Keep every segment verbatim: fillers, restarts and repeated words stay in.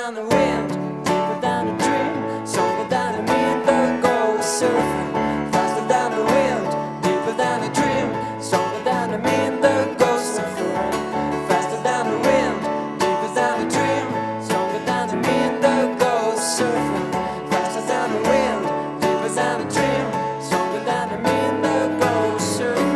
than the wind, deeper than a dream, stronger than a mean the ghost surfing. Faster than the wind, deeper than a dream, stronger than a mean the ghost surfing. Faster than the wind, deeper than a dream, stronger than a mean the ghost surfing. Faster than the wind, deeper than a dream, stronger than a mean the ghost surfing.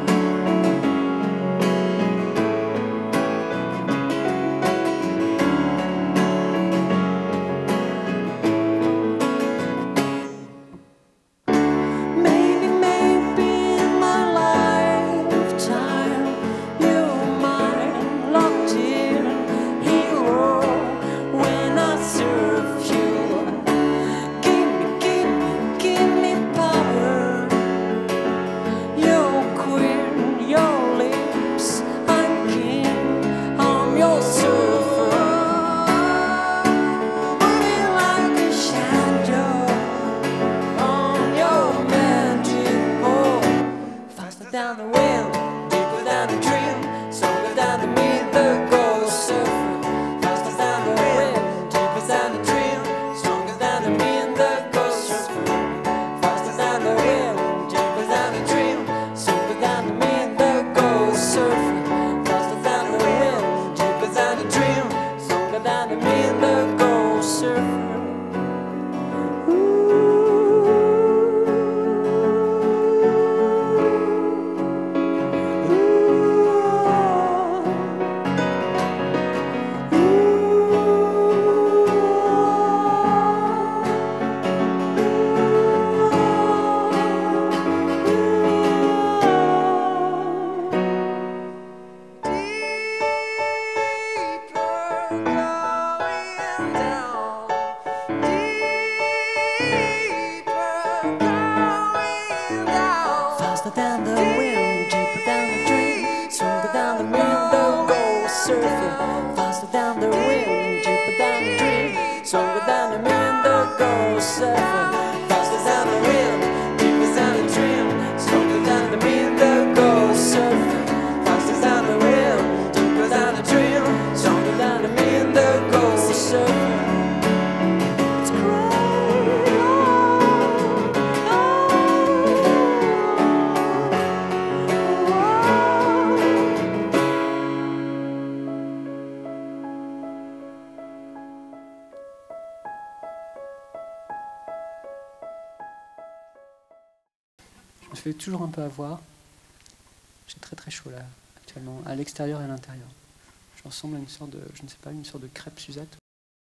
Down the wind, deeper than a dream, stronger than the mean the ghost surfing. Faster than the wind, deeper than a dream, stronger than the mean the ghost surfing. Faster than the wind, deeper than a dream, stronger than the mean the ghost surfing. Faster than the wind, deeper than a dream, stronger than the mean the ghost surfing. Faster than the wind, deeper than a dream, stronger than the mean the ghost surfing. Faster than the wind, deeper than a dream, stronger than the mean the ghost surfing. Faster than the wind, deeper than a dream, stronger than the mean the ghost surfing. Faster than the wind, deeper than a dream, stronger than the mean the ghost surfing. Je me fais toujours un peu avoir. J'ai très très chaud là, actuellement, à l'extérieur et à l'intérieur. Je ressemble à une sorte de, je ne sais pas, une sorte de crêpe Suzette.